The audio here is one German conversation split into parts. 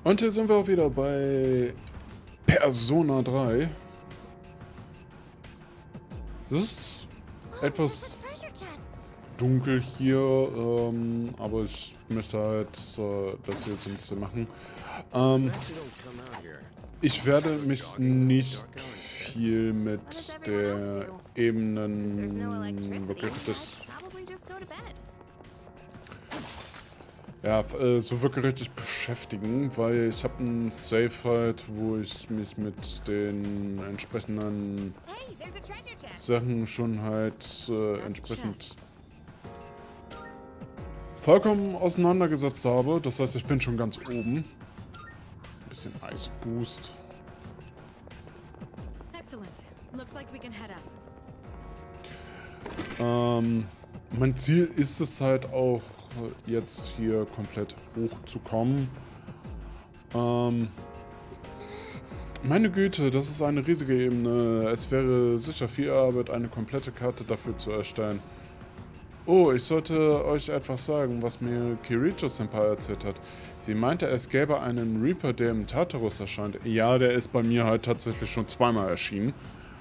Und hier sind wir auch wieder bei Persona 3. Es ist etwas dunkel hier, aber ich möchte halt das hier so ein bisschen machen. Ich werde mich nicht viel mit der Ebenen wirklich so wirklich richtig beschäftigen, weil ich habe einen Save halt, wo ich mich mit den entsprechenden Sachen schon halt entsprechend vollkommen auseinandergesetzt habe. Das heißt, ich bin schon ganz oben. Ein bisschen Eisboost. Mein Ziel ist es halt auch, jetzt hier komplett hochzukommen. Meine Güte, das ist eine riesige Ebene. Es wäre sicher viel Arbeit, eine komplette Karte dafür zu erstellen. Oh, ich sollte euch etwas sagen, was mir Kirijo-Senpai erzählt hat. Sie meinte, es gäbe einen Reaper, der im Tartarus erscheint. Ja, der ist bei mir halt tatsächlich schon zweimal erschienen.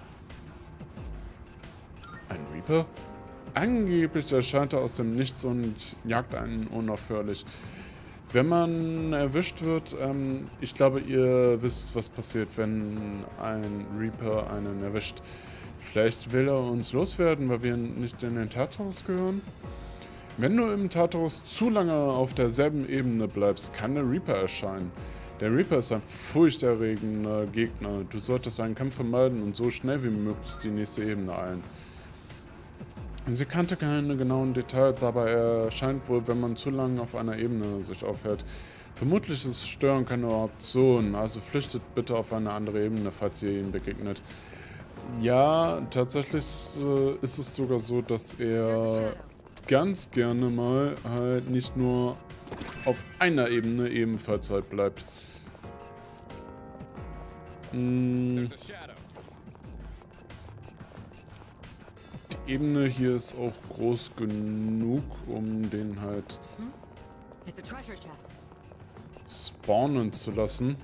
Ein Reaper? Angeblich erscheint er aus dem Nichts und jagt einen unaufhörlich. Wenn man erwischt wird, ich glaube, ihr wisst, was passiert, wenn ein Reaper einen erwischt. Vielleicht will er uns loswerden, weil wir nicht in den Tartarus gehören? Wenn du im Tartarus zu lange auf derselben Ebene bleibst, kann der Reaper erscheinen. Der Reaper ist ein furchterregender Gegner. Du solltest einen Kampf vermeiden und so schnell wie möglich die nächste Ebene eilen. Sie kannte keine genauen Details, aber er erscheint wohl, wenn man zu lange auf einer Ebene sich aufhält. Vermutlich ist Stören keine Option, also flüchtet bitte auf eine andere Ebene, falls ihr ihn begegnet. Ja, tatsächlich ist es sogar so, dass er ganz gerne mal halt nicht nur auf einer Ebene ebenfalls halt bleibt. Die Ebene hier ist auch groß genug, um den halt spawnen zu lassen.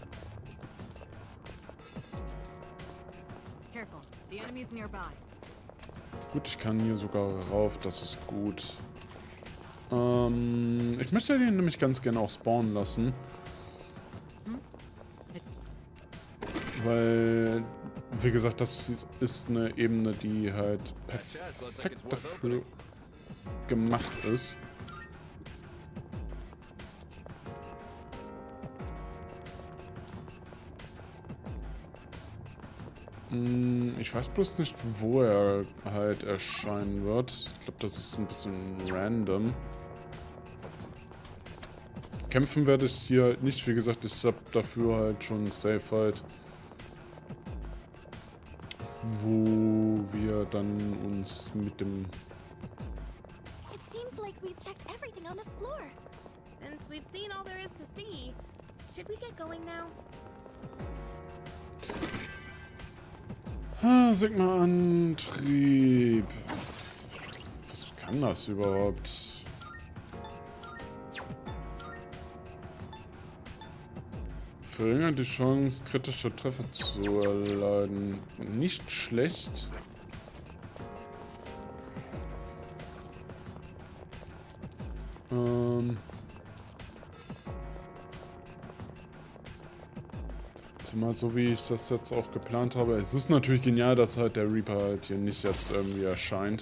Gut, ich kann hier sogar rauf, das ist gut. Ich möchte den nämlich ganz gerne auch spawnen lassen. Weil, wie gesagt, das ist eine Ebene, die halt perfekt dafür gemacht ist. Ich weiß bloß nicht, wo er halt erscheinen wird. Ich glaube, das ist ein bisschen random. Kämpfen werde ich hier halt nicht. Wie gesagt, ich habe dafür halt schon ein Save halt, wo wir dann uns mit dem... Sigma-Antrieb. Was kann das überhaupt? Verringert die Chance, kritische Treffer zu erleiden. Nicht schlecht. Zumal so wie ich das jetzt auch geplant habe. Es ist natürlich genial, dass halt der Reaper halt hier nicht jetzt irgendwie erscheint.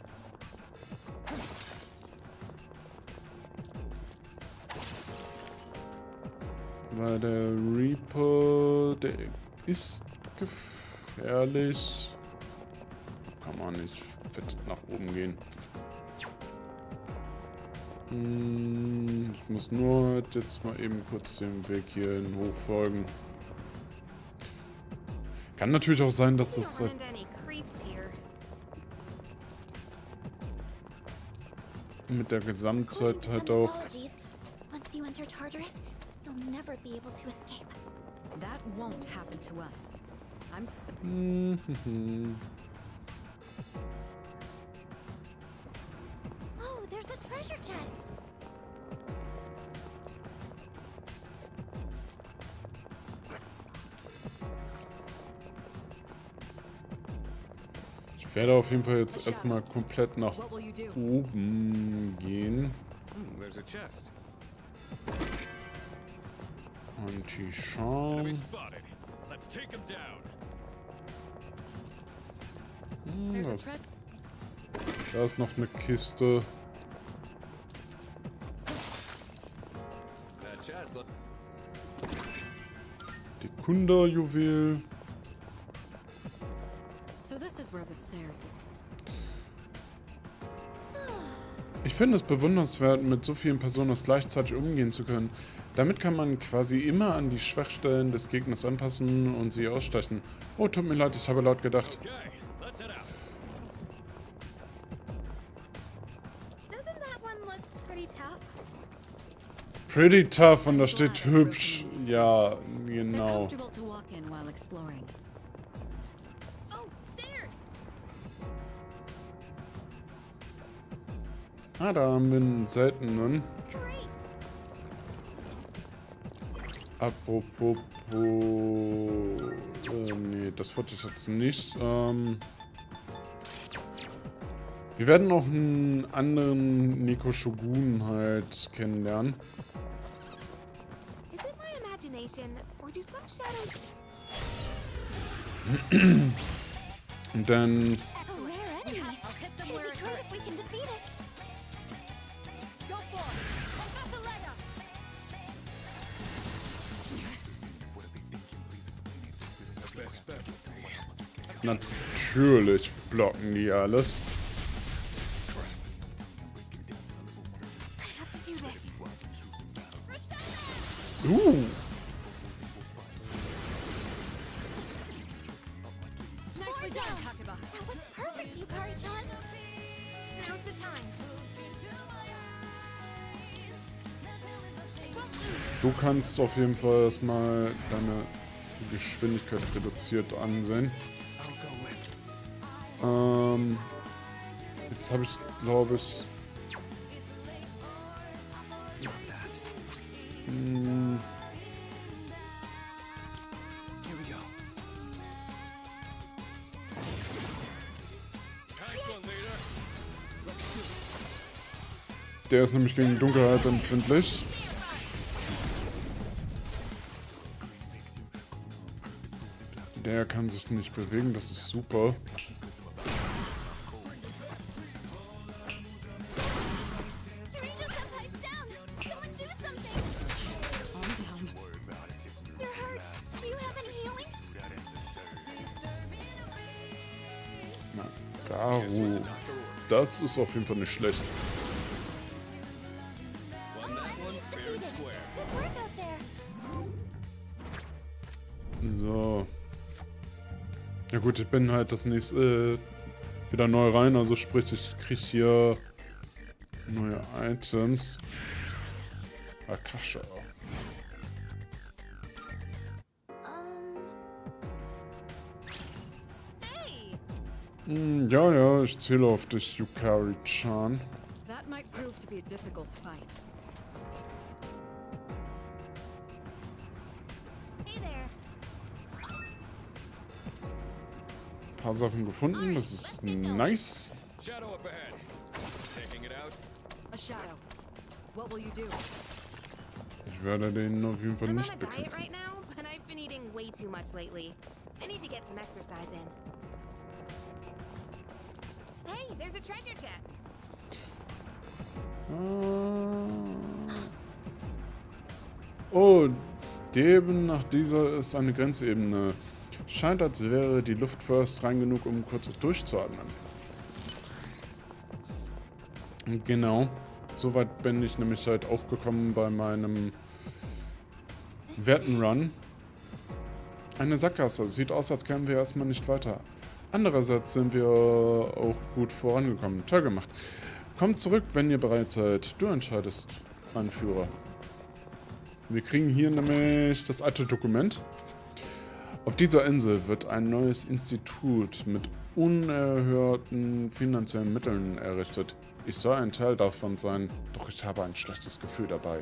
Weil der Reaper, der ist gefährlich. Kann man nicht fett nach oben gehen. Ich muss nur halt jetzt mal eben kurz den Weg hierhin hochfolgen. Kann natürlich auch sein, dass das mit der Gesamtzeit halt auch... Ich werde auf jeden Fall jetzt erstmal komplett nach oben gehen. There's a chest. Und die schauen. Enemy spotted. Let's take him down. Da ist noch eine Kiste. That chest. Die Kunderjuwel. So this is where the stairs go. Ich finde es bewundernswert, mit so vielen Personen gleichzeitig umgehen zu können. Damit kann man quasi immer an die Schwachstellen des Gegners anpassen und sie ausstechen. Oh, tut mir leid, ich habe laut gedacht. Okay, let's head out. Doesn't that one look pretty tough? Pretty tough und da steht hübsch. Ja, They're genau. comfortable to walk in while exploring. Oh, stairs! Ah, da haben wir einen seltenen. Great! Apropos... nee, das wollte ich jetzt nicht. Wir werden noch einen anderen Neko Shogun halt kennenlernen. Is it my imagination, or do some shadows... Und dann... A rare enemy! I'll hit them It'd where be it great hurts. if we can defeat it! Go for it. Professor Layup. Best bet. Natürlich blocken die alles. I have to do this! Nicely done, Hakuba. That was perfect, Yukari-chan! Now's the time! Du kannst auf jeden Fall erstmal deine Geschwindigkeit reduziert ansehen. Jetzt habe ich, glaube ich... Here we go. Nice one, leader. Der ist nämlich gegen Dunkelheit empfindlich. Der kann sich nicht bewegen, das ist super. Kirito-senpai's down! Someone do something! Calm down. You're hurt! Do you have any healing? Na, Garu. Das ist auf jeden Fall nicht schlecht. Won that one fair and square. Good work out there! So. Ja gut, ich bin halt das nächste wieder neu rein, also sprich, ich krieg hier neue Items. Akasha. Hey! Ja, ja, ich zähle auf dich, Yukari-chan. That might prove to be a difficult fight. Hey there! Paar Sachen gefunden, das ist nice. Shadow up ahead. Taking it out. A shadow. What will you do? Ich werde den auf jeden Fall I'm on nicht a diet bekämpfen. right now, but I've been eating way too much lately. I need to get some exercise in. Hey, there's a treasure chest! Oh, die Ebene nach dieser ist eine Grenzebene. Scheint, als wäre die Luft first rein genug, um kurz durchzuatmen. Genau. Soweit bin ich nämlich halt auch gekommen bei meinem Wertenrun. Eine Sackgasse. Sieht aus, als kämen wir erstmal nicht weiter. Andererseits sind wir auch gut vorangekommen. Toll gemacht. Kommt zurück, wenn ihr bereit seid. Du entscheidest, Anführer. Wir kriegen hier nämlich das alte Dokument. Auf dieser Insel wird ein neues Institut mit unerhörten finanziellen Mitteln errichtet. Ich soll ein Teil davon sein, doch ich habe ein schlechtes Gefühl dabei.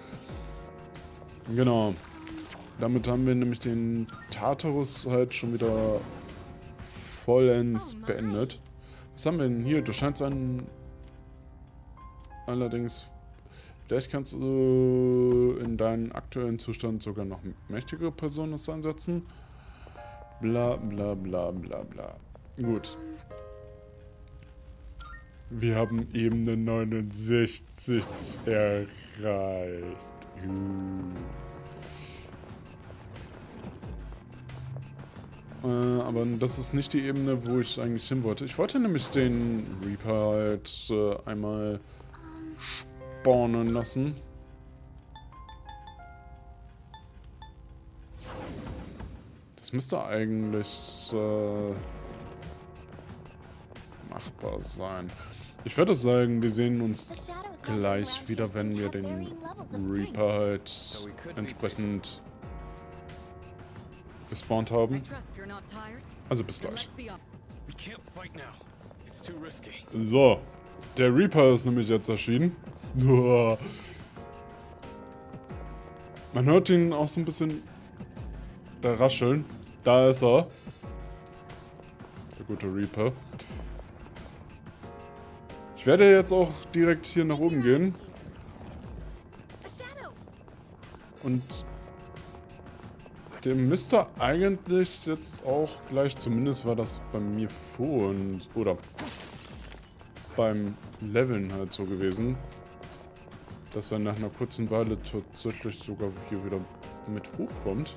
Genau. Damit haben wir nämlich den Tartarus halt schon wieder vollends beendet. Was haben wir denn hier? Du scheinst allerdings... Vielleicht kannst du in deinem aktuellen Zustand sogar noch mächtigere Personen einsetzen. Bla bla bla bla bla. Gut. Wir haben Ebene 69 erreicht. Aber das ist nicht die Ebene, wo ich eigentlich hin wollte. Ich wollte nämlich den Reaper halt einmal spawnen lassen. Das müsste eigentlich machbar sein. Ich würde sagen, wir sehen uns gleich wieder, wenn wir den Reaper halt entsprechend gespawnt haben. I trust you're not tired. Also bis Then gleich. let's be on. We can't fight now. It's too risky. So, der Reaper ist nämlich jetzt erschienen. Uah. Man hört ihn auch so ein bisschen da rascheln. Da ist er. Der gute Reaper. Ich werde jetzt auch direkt hier nach oben gehen. Und der müsste eigentlich jetzt auch gleich, zumindest war das bei mir vorhin, oder beim Leveln halt so gewesen, dass er nach einer kurzen Weile tatsächlich sogar hier wieder mit hochkommt.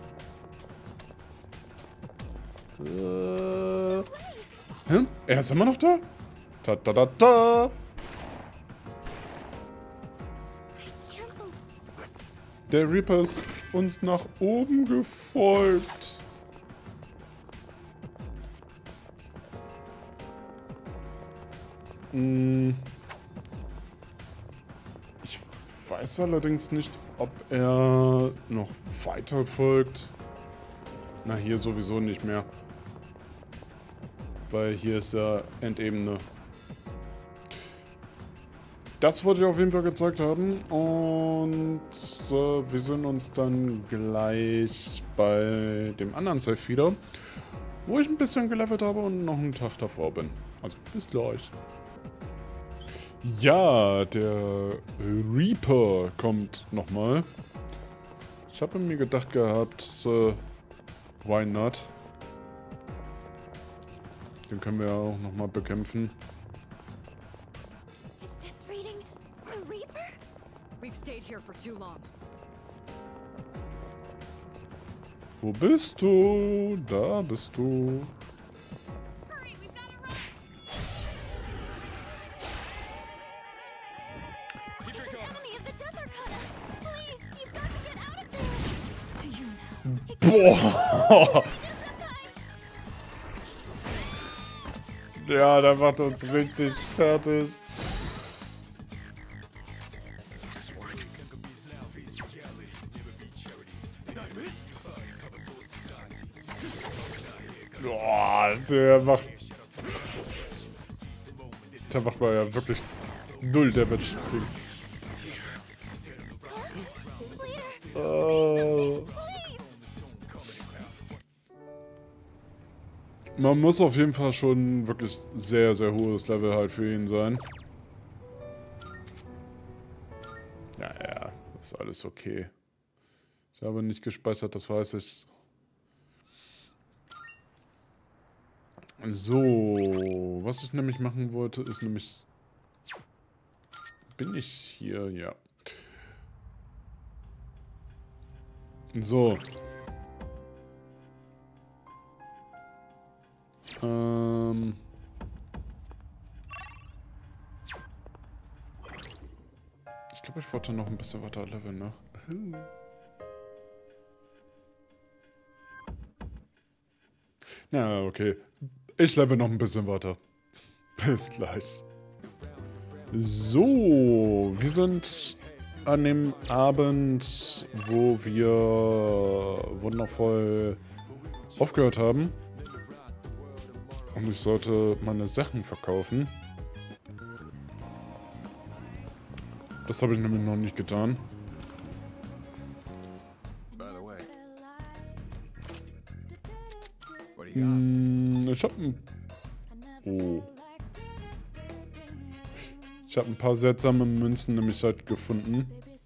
Hä? Er ist immer noch da? Ta ta ta ta! Der Reaper ist uns nach oben gefolgt. Ich weiß allerdings nicht, ob er noch weiter folgt. Na, hier sowieso nicht mehr. Weil hier ist ja Endebene. Das wollte ich auf jeden Fall gezeigt haben. Und wir sehen uns dann gleich bei dem anderen Safe wieder, wo ich ein bisschen gelevelt habe und noch einen Tag davor bin. Also bis gleich. Ja, der Reaper kommt nochmal. Ich habe mir gedacht gehabt, why not? Den können wir ja auch nochmal bekämpfen. We've stayed here for too long. Wo bist du? Da bist du. Hurry, we've got to run. Keep your It's an gun. enemy of the Death Arcana. Please, you've got to get out of there. To you now. Boah! Ja, der macht uns richtig fertig. Boah, der macht mal ja wirklich null Damage. Man muss auf jeden Fall schon wirklich sehr, sehr hohes Level halt für ihn sein. Ja, ist alles okay. Ich habe nicht gespeichert, das weiß ich. So, was ich nämlich machen wollte, ist nämlich... Bin ich hier? Ja. So. Ich glaube, ich wollte noch ein bisschen weiter leveln, ne? Na, okay. Ich level noch ein bisschen weiter. Bis gleich. So, wir sind an dem Abend, wo wir wundervoll aufgehört haben. Und ich sollte meine Sachen verkaufen. Das habe ich nämlich noch nicht getan. By the way, what do you got? Ich habe ein paar seltsame Münzen nämlich halt gefunden.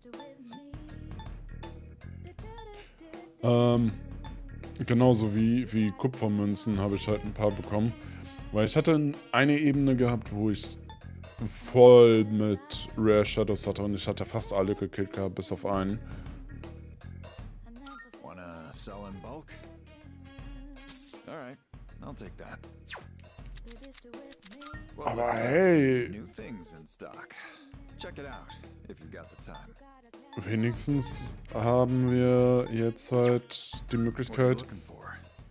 Genauso wie Kupfermünzen habe ich halt ein paar bekommen. Weil ich hatte eine Ebene gehabt, wo ich voll mit Rare Shadows hatte und ich hatte fast alle gekillt gehabt, bis auf einen. Wanna sell in bulk? Alright, I'll take that. Well, Aber look at hey, new things in stock. Check it out if you've got the time. wenigstens haben wir jetzt halt die What are you Möglichkeit looking for?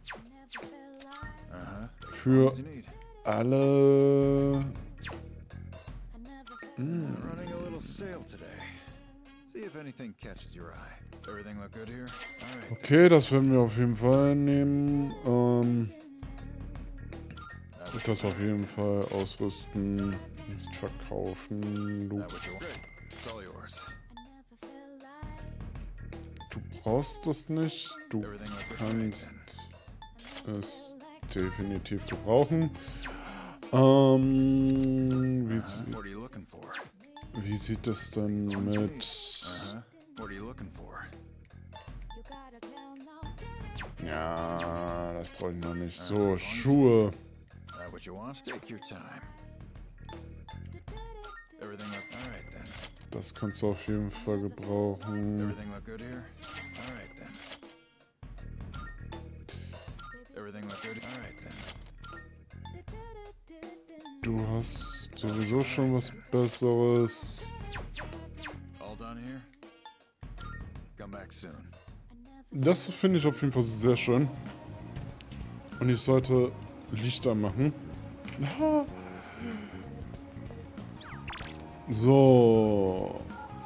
für What do you need? alle... Running a little sale today. See if anything catches your eye. Everything look good here? Alright. Okay, das werden wir auf jeden Fall nehmen. Das auf jeden Fall ausrüsten, nicht verkaufen. Du That what you want? Great. It's all yours. brauchst das nicht. Du Everything look good. Alright kannst then. es definitiv gebrauchen. What are you looking for? Wie sieht es denn mit... What are you looking for? Ja, das brauche ich noch nicht. So, Schuhe. That what you want? Take your time. Everything look alright then. Das kannst du auf jeden Fall gebrauchen. Everything look good here? Alright then. Everything look good? Alright then. Du hast sowieso schon was Besseres. All done here? Come back soon. Das finde ich auf jeden Fall sehr schön. Und ich sollte Lichter machen. Ah. So.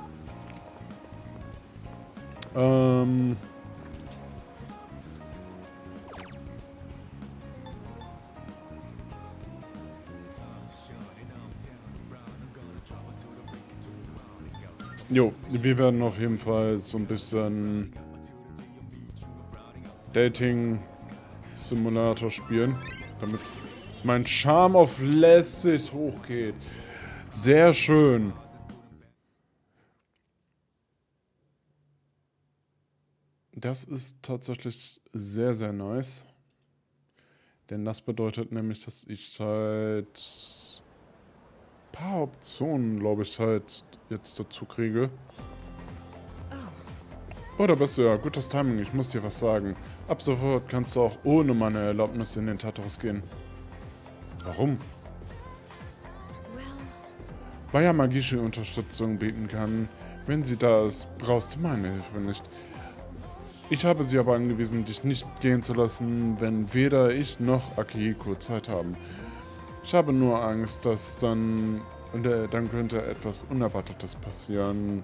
Jo, wir werden auf jeden Fall so ein bisschen Dating-Simulator spielen, damit mein Charme auf lässig hochgeht. Sehr schön. Das ist tatsächlich sehr, sehr nice. Denn das bedeutet nämlich, dass ich halt ein paar Optionen, glaube ich, halt jetzt dazu kriege. Oh, da bist du ja. Gutes Timing, ich muss dir was sagen. Ab sofort kannst du auch ohne meine Erlaubnis in den Tartarus gehen. Warum? Weil er magische Unterstützung bieten kann. Wenn sie da ist, brauchst du meine Hilfe nicht. Ich habe sie aber angewiesen, dich nicht gehen zu lassen, wenn weder ich noch Akihiko Zeit haben. Ich habe nur Angst, dass dann könnte etwas Unerwartetes passieren.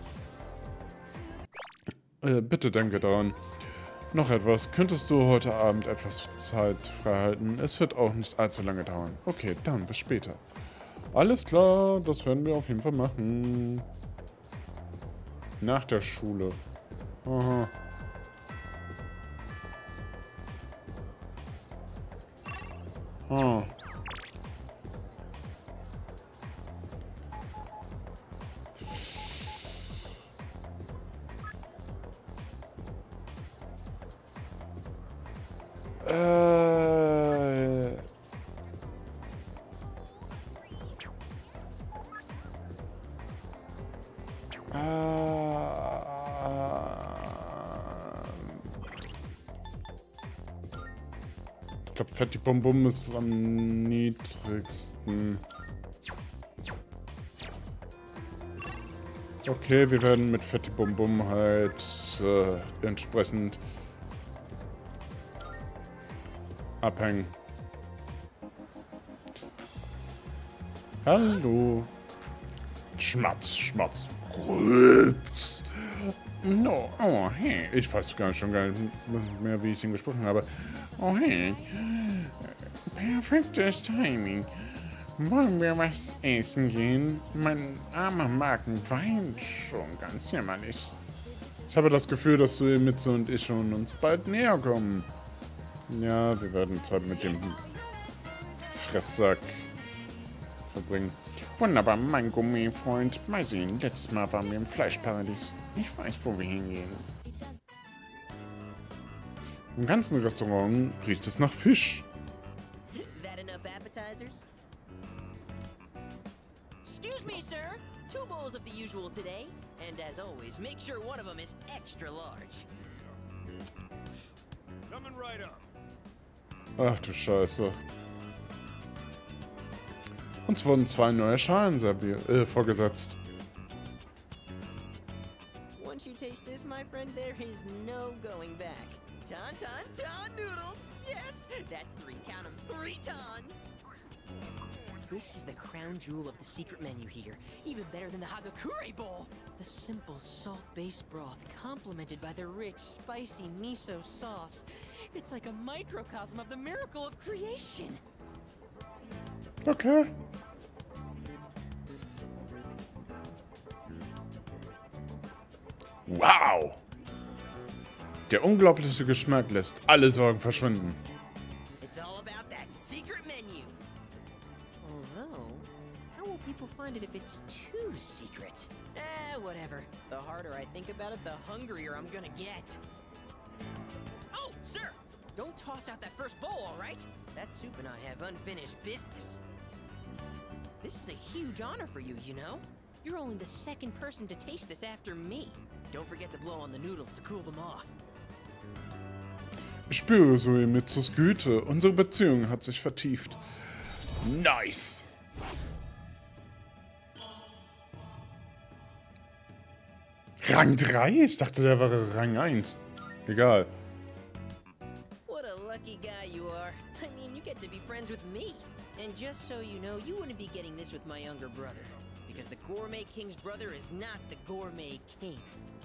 Bitte denke daran. Noch etwas. Könntest du heute Abend etwas Zeit freihalten? Es wird auch nicht allzu lange dauern. Okay, dann bis später. Alles klar, das werden wir auf jeden Fall machen. Nach der Schule. Aha. Ah. Ich glaube, Fetti Bum Bum ist am niedrigsten. Okay, wir werden mit Fetti Bum Bum halt entsprechend abhängen. Hallo. Schmatz, Schmatz. Rülps. No, oh hey. Ich weiß schon gar nicht mehr, wie ich ihn gesprochen habe. Oh hey. Perfektes Timing. Wollen wir was essen gehen? Mein armer Magen weint schon ganz jämmerlich. Ich habe das Gefühl, dass du Mitsu und ich schon uns bald näher kommen. Ja, wir werden Zeit mit dem Fresssack verbringen. Wunderbar, mein Gourmet-Freund. Mal sehen, letztes Mal waren wir im Fleischparadies. Ich weiß, wo wir hingehen. Im ganzen Restaurant riecht es nach Fisch. That enough appetizers? Excuse me, sir. 2 bowls of the usual today. And as always, make sure one of them is extra large. Coming right up. Ach du Scheiße. Uns wurden 2 neue Schalen vorgesetzt. Once you taste this, my friend, there is no going back. Ton noodles! Yes! That's 3, count 'em, 3 tons! This is the crown jewel of the secret menu here. Even better than the Hagakure Bowl! The simple salt-based broth, complemented by the rich, spicy miso sauce. It's like a microcosm of the miracle of creation! Okay. Wow! Der unglaubliche Geschmack lässt alle Sorgen verschwinden. It's all about that secret menu. Although, how will people find it if it's too secret? Whatever. The harder I think about it, the hungrier I'm gonna get. Oh, sir! Don't toss out that first bowl, all right? That soup and I have unfinished business. This is a huge honor for you, you know? You're only the second person to taste this after me. Don't forget to blow on the noodles to cool them off. Ich spüre Suemitsus Güte. Unsere Beziehung hat sich vertieft. Nice! Rang 3? Ich dachte, der war Rang 1. Egal. What a lucky guy you are. I mean, you get to be friends with me. And just so you know, you wouldn't be getting this with my younger brother. Because the Gourmet King's brother is not the Gourmet King.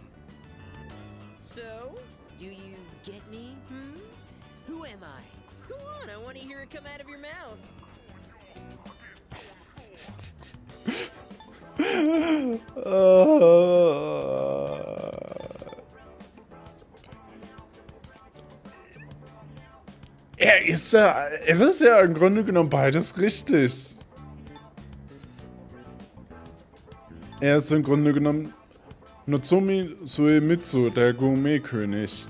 So, do you get me, Who am I? Go on, I want to hear it come out of your mouth. Es ist ja im Grunde genommen beides richtig. Er ist im Grunde genommen Nozomi Suemitsu, der Gourmet-König.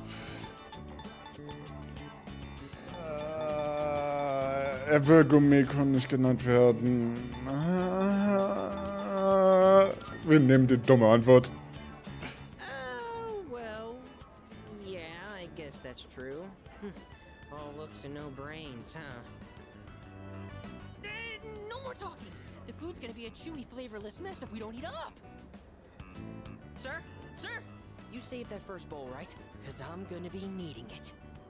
Er will Gourmet-König genannt werden. Wir nehmen die dumme Antwort. Well, yeah, I guess that's true. All looks and no brains, huh? No more talking! The food's gonna be a chewy, flavorless mess if we don't eat up! Sir? Sir! You saved that first bowl, right? Because I'm gonna be needing it.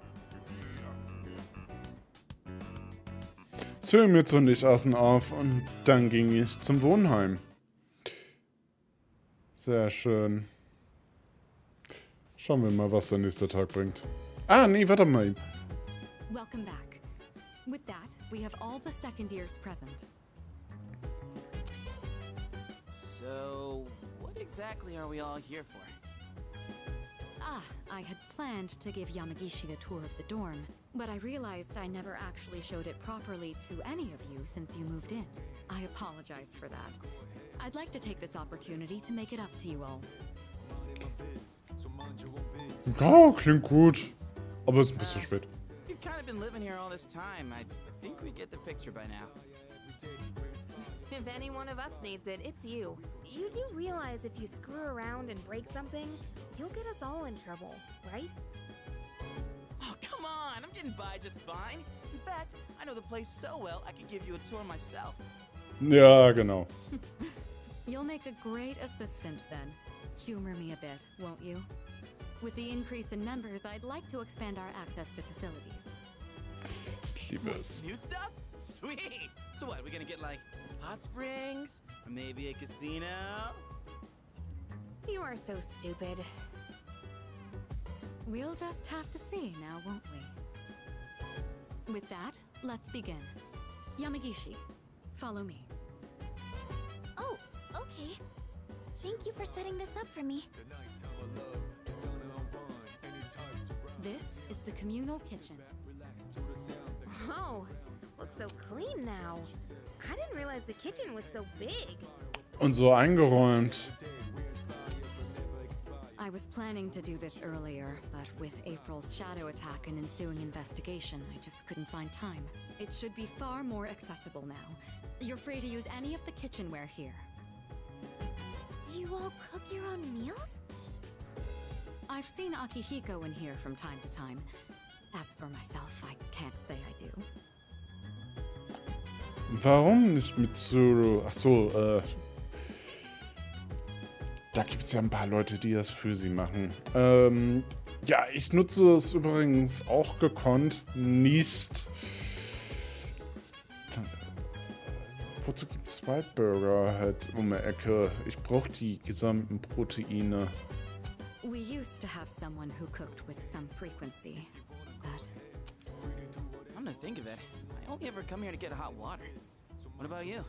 Suemitsu und ich aßen auf und dann ging ich zum Wohnheim. Sehr schön. Schauen wir mal, was der nächste Tag bringt. Ah, nee, warte mal. Welcome back. With that, we have all the second years present. So, what exactly are we all here for? Ah, I had planned to give Yamagishi a tour of the dorm, but I realized I never actually showed it properly to any of you since you moved in. I apologize for that. I'd like to take this opportunity to make it up to you all. Ja, klingt gut. Aber es ist ein bisschen spät. You've kind of been living here all this time. I think we get the picture by now. If any one of us needs it, it's you. You do realize if you screw around and break something, you'll get us all in trouble, right? Oh, come on! I'm getting by just fine. In fact, I know the place so well, I could give you a tour myself. Ja, genau. You'll make a great assistant then. Humor me a bit, won't you? With the increase in members, I'd like to expand our access to facilities. Ich liebe es. New stuff? Sweet! So what, we gonna get like hot springs? Or maybe a casino? You are so stupid. We'll just have to see now, won't we? With that, let's begin. Yamagishi, follow me. Oh, okay. Thank you for setting this up for me. This is the communal kitchen. Oh, looks so clean now. I didn't realize the kitchen was so big. Und so eingeräumt. I was planning to do this earlier, but with April's shadow attack and ensuing investigation, I just couldn't find time. It should be far more accessible now. You're free to use any of the kitchenware here. Do you all cook your own meals? I've seen Akihiko in here from time to time. As for myself, I can't say I do. Warum nicht Mitsuru? Ach so, da gibt es ja ein paar Leute, die das für sie machen. Ja, ich nutze es übrigens auch gekonnt. Nicht. Wozu gibt es Whiteburger halt um die Ecke? Ich brauche die gesamten Proteine. We used to have someone who cooked with some frequency, but I'm gonna think of it. I only ever come here to get hot water. What about you?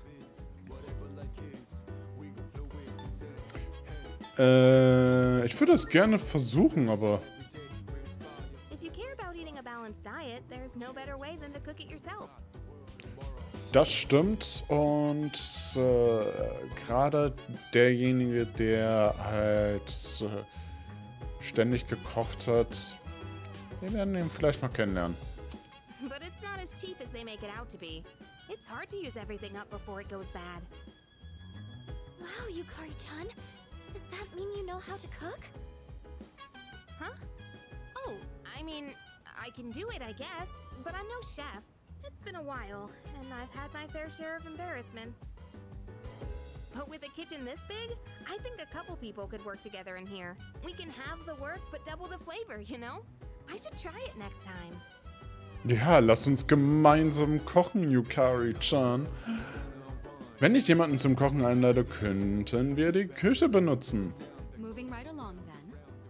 Ich würde es gerne versuchen, aber If you care about eating a balanced diet, there's no better way than to cook it yourself. das stimmt. Und gerade derjenige, der halt ständig gekocht hat, wir werden ihn vielleicht mal kennenlernen. But it's not as cheap as they make it out to be. It's hard to use everything up before it goes bad. Wow, Yukari-chan. Does that mean you know how to cook? Huh? Oh, I mean, I can do it, I guess, but I'm no chef. It's been a while, and I've had my fair share of embarrassments. But with a kitchen this big, I think a couple people could work together in here. We can have the work, but double the flavor, you know? I should try it next time. Ja, lass uns gemeinsam kochen, Yukari-chan. Wenn ich jemanden zum Kochen einlade, könnten wir die Küche benutzen. moving right along then.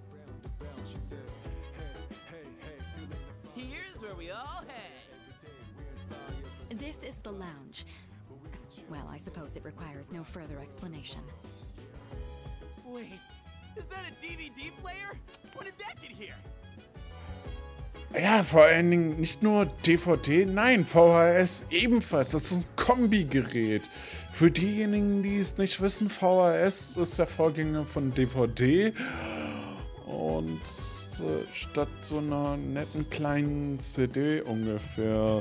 Here's where we all hang. This is the lounge. Well, I suppose it requires no further explanation. Wait, is that a DVD player? When did that get here? Ja, vor allen Dingen nicht nur DVD, nein, VHS ebenfalls. Das ist ein Kombigerät. Für diejenigen, die es nicht wissen, VHS ist der Vorgänger von DVD. Und statt so einer netten kleinen CD ungefähr.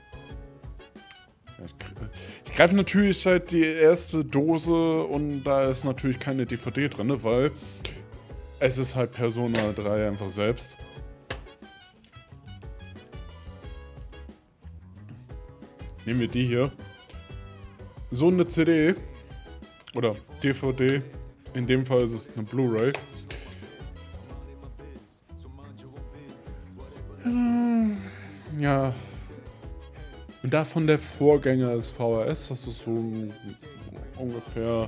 Ich greife natürlich halt die erste Dose und da ist natürlich keine DVD drin, weil es ist halt Persona 3 einfach selbst. Nehmen wir die hier. So eine CD. Oder DVD. In dem Fall ist es eine Blu-ray. Ja. Und davon der Vorgänger ist VHS. Das ist so ungefähr...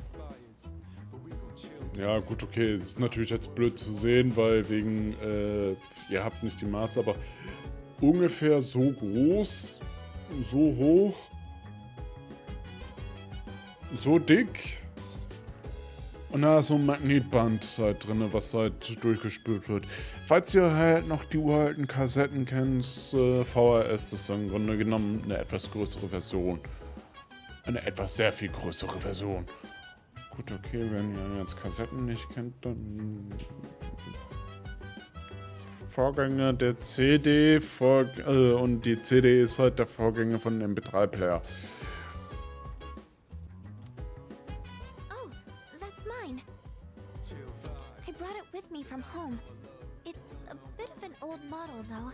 Ja, gut, okay. Es ist natürlich jetzt blöd zu sehen, weil wegen... ihr habt nicht die Maße, aber ungefähr so groß... So hoch, so dick und da ist so ein Magnetband halt drin, was halt durchgespült wird. Falls ihr halt noch die uralten Kassetten kennt, VHS ist im Grunde genommen eine etwas größere Version. Eine etwas sehr viel größere Version. Gut, okay, wenn ihr jetzt Kassetten nicht kennt, dann... Vorgänger der CD und die CD ist halt der Vorgänger von dem MP3-Player. Oh, that's mine. I brought it with me from home. It's a bit of an old model, though.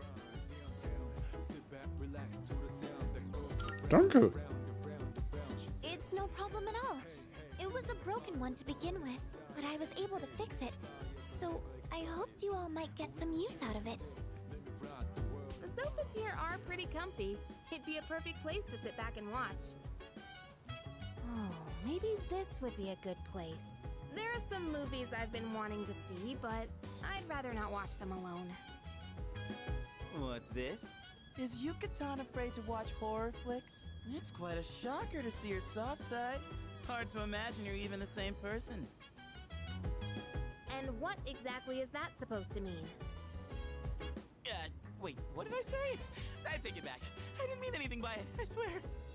Danke. It's no problem at all. It was a broken one to begin with, but I was able to fix it. So I hoped you all might get some use out of it. The sofas here are pretty comfy. It'd be a perfect place to sit back and watch. Oh, maybe this would be a good place. There are some movies I've been wanting to see, but I'd rather not watch them alone. What's this? Is Yucatan afraid to watch horror flicks? It's quite a shocker to see your soft side. Hard to imagine you're even the same person. And what exactly is that supposed to mean? Wait, what did I say? I take it back. I didn't mean anything by it, I swear.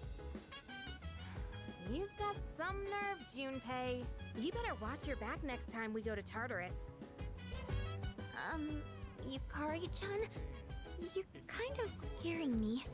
You've got some nerve, Junpei. You better watch your back next time we go to Tartarus. Yukari-chan, you're kind of scaring me.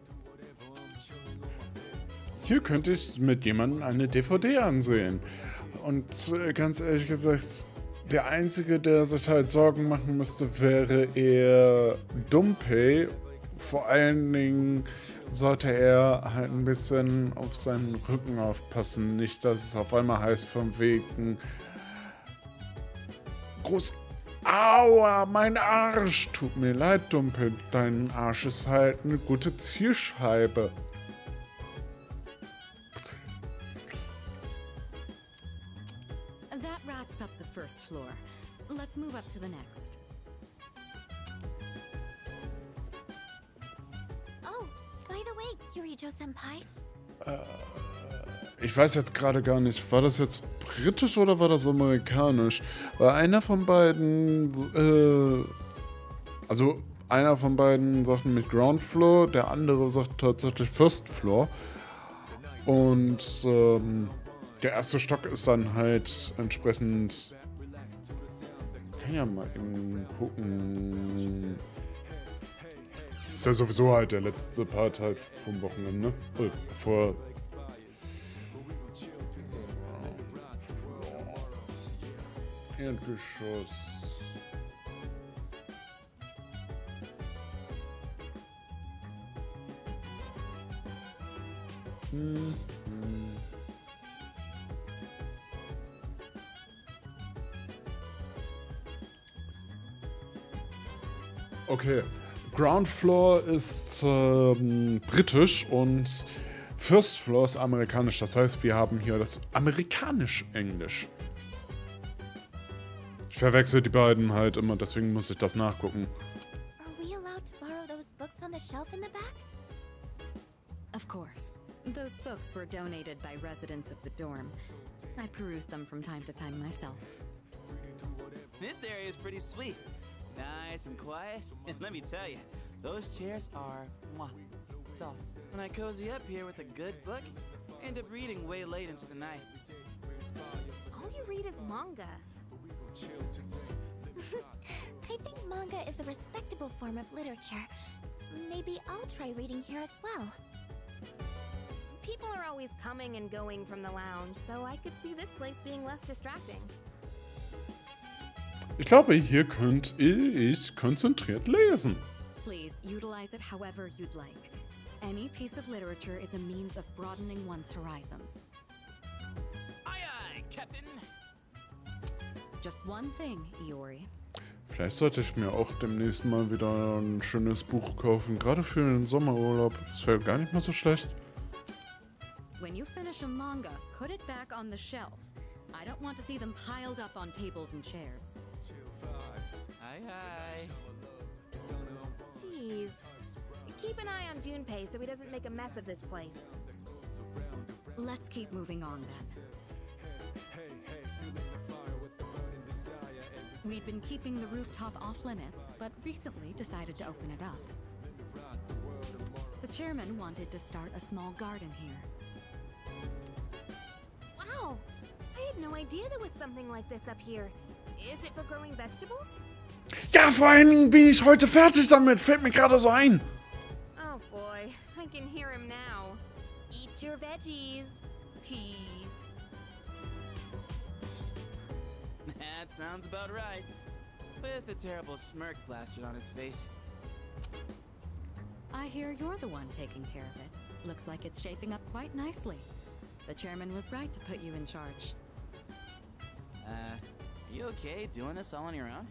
Hier könnte ich mit jemandem eine DVD ansehen. Und ganz ehrlich gesagt, der Einzige, der sich halt Sorgen machen müsste, wäre eher Junpei. Vor allen Dingen sollte er halt ein bisschen auf seinen Rücken aufpassen. Nicht, dass es auf einmal heißt von wegen groß. Aua, mein Arsch! Tut mir leid, Junpei. Dein Arsch ist halt eine gute Zielscheibe. That wraps up the first floor. Let's move up to the next. Oh, by the way, Kirijo-senpai. Ich weiß jetzt gerade gar nicht, war das jetzt britisch oder war das amerikanisch? Weil einer von beiden, also einer von beiden sagt nämlich Ground Floor, der andere sagt tatsächlich First Floor. Und der erste Stock ist dann halt entsprechend. Ich kann ja mal eben gucken. Ist ja sowieso halt der letzte Part halt vom Wochenende. Vor. Erdgeschoss. Okay, Ground Floor ist britisch und First Floor ist amerikanisch. Das heißt, wir haben hier das amerikanisch-Englisch. Ich verwechsel die beiden halt immer, deswegen muss ich das nachgucken. Are we allowed to borrow those books on the shelf in the back? Of course. Those books were donated by residents of the dorm. I peruse them from time to time myself. This area is pretty sweet. Nice and quiet. And let me tell you, those chairs are mwah, soft. When I cozy up here with a good book, I end up reading way late into the night. All you read is manga. I think manga is a respectable form of literature. Maybe I'll try reading here as well. People are always coming and going from the lounge, so I could see this place being less distracting. Ich glaube, hier könnte ich konzentriert lesen. Please utilize it however you'd like. Any piece of literature is a means of broadening one's horizons. Aye, aye, Captain. Just one thing, Iori. Vielleicht sollte ich mir auch demnächst mal wieder ein schönes Buch kaufen, gerade für den Sommerurlaub. Das wäre gar nicht mal so schlecht. When you finish a manga, put it back on the shelf. I don't want to see them piled up on tables and chairs. Aye, aye. Jeez. Keep an eye on Junpei so he doesn't make a mess of this place. Let's keep moving on then. We'd been keeping the rooftop off limits, but recently decided to open it up. The chairman wanted to start a small garden here. Wow! I had no idea there was something like this up here. Is it for growing vegetables? Ja, vor allen Dingen bin ich heute fertig damit. Fällt mir gerade so ein. Oh boy, I can hear him now. Eat your veggies, please. That sounds about right. With a terrible smirk plastered on his face. I hear you're the one taking care of it. Looks like it's shaping up quite nicely. The chairman was right to put you in charge. Are you okay doing this all on your own?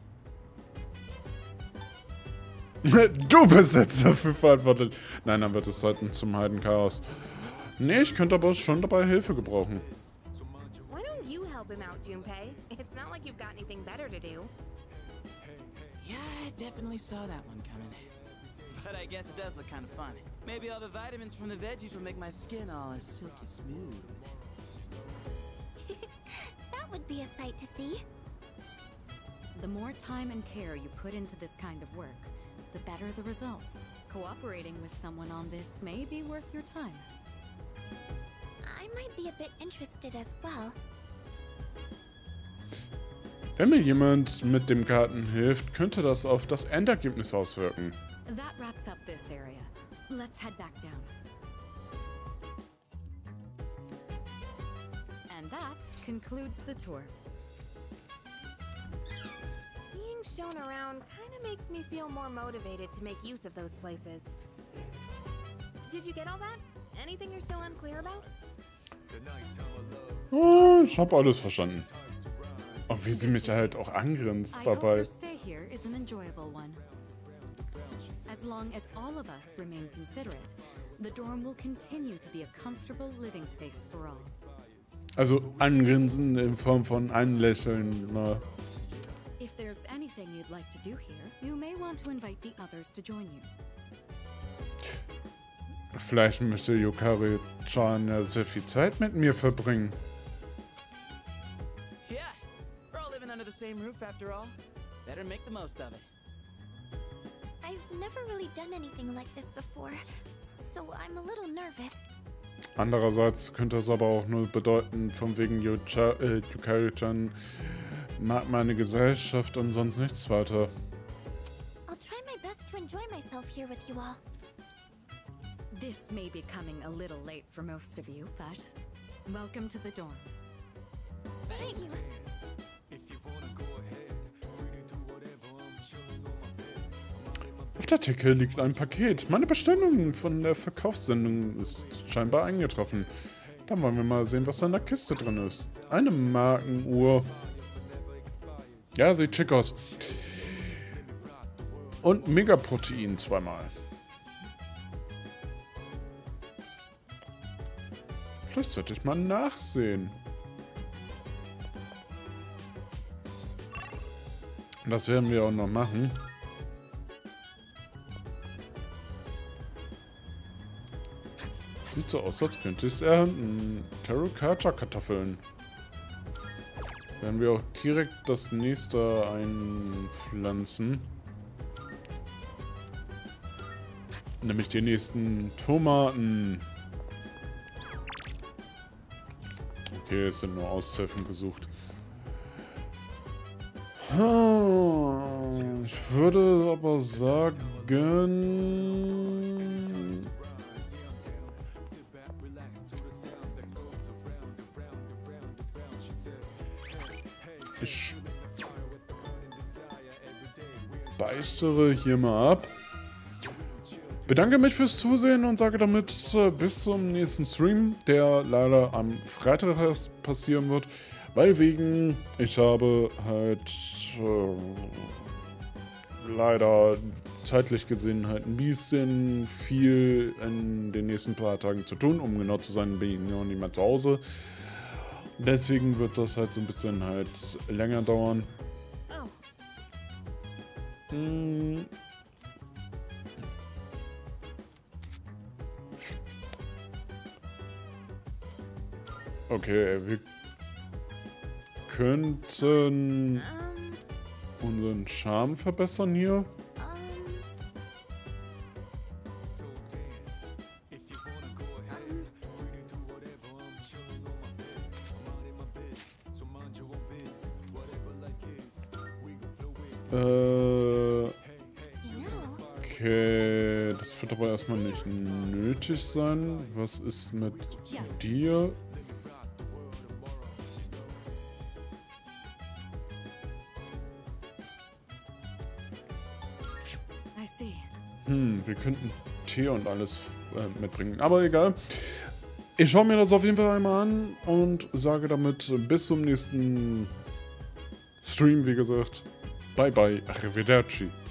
Du bist jetzt dafür verantwortlich. Nein, dann wird es heute zum Heidenchaos. Nee, ich könnte aber schon dabei Hilfe gebrauchen. Why don't you help him out, Junpei? It's not like you've got anything better to do. Yeah, I definitely saw that one coming. But I guess it does look kind of fun. Maybe all the vitamins from the veggies will make my skin all silky smooth. That would be a sight to see. The more time and care you put into this kind of work, the better the results. Cooperating with someone on this may be worth your time. I might be a bit interested as well. Wenn mir jemand mit dem Garten hilft, könnte das auf das Endergebnis auswirken. That wraps up this area. Let's head back down. And that concludes the tour. Being shown around kind of makes me feel more motivated to make use of those places. Did you get all that? Anything you're still unclear about? Oh, ich habe alles verstanden. Und wie sie mich halt auch angrinst I hope dabei. your stay here is an enjoyable one. As long as all of us remain considerate, the dorm will continue to be a comfortable living space for all. Also angrinsen in Form von Anlächeln. Ne? If there's anything you'd like to do here, you may want to invite the others to join you. Vielleicht möchte Yukari-chan ja sehr viel Zeit mit mir verbringen. Yeah, we're all living under the same roof after all. Better make the most of it. I've never really done anything like this before, so I'm a little nervous. Andererseits könnte es aber auch nur bedeuten, von wegen Yukari-chan mag meine Gesellschaft und sonst nichts weiter. I'll try my best to enjoy myself here with you all. This may be coming a little late for most of you, but welcome to the dorm. Thank you. Auf der Theke liegt ein Paket. Meine Bestellung von der Verkaufssendung ist scheinbar eingetroffen. Dann wollen wir mal sehen, was da in der Kiste drin ist. Eine Markenuhr. Ja, sieht schick aus. Und Megaprotein zweimal. Vielleicht sollte ich mal nachsehen. Das werden wir auch noch machen. Sieht so aus, als könnte ich es ernten. Terracotta-Kartoffeln. Werden wir auch direkt das nächste einpflanzen. Nämlich die nächsten Tomaten. Okay, es sind nur Aushilfen gesucht. Ich würde aber sagen... Ich speichere hier mal ab. Bedanke mich fürs Zusehen und sage damit bis zum nächsten Stream, der leider am Freitag erst passieren wird, weil ich habe halt leider zeitlich gesehen halt ein bisschen viel in den nächsten paar Tagen zu tun. Um genau zu sein, bin ich noch nicht mehr zu Hause. Deswegen wird das halt so ein bisschen halt länger dauern. Okay, wir könnten unseren Charme verbessern hier. Okay, das wird aber erstmal nicht nötig sein. Was ist mit dir? Wir könnten Tee und alles mitbringen, aber egal. Ich schaue mir das auf jeden Fall einmal an und sage damit bis zum nächsten Stream, wie gesagt. Bye bye, arrivederci.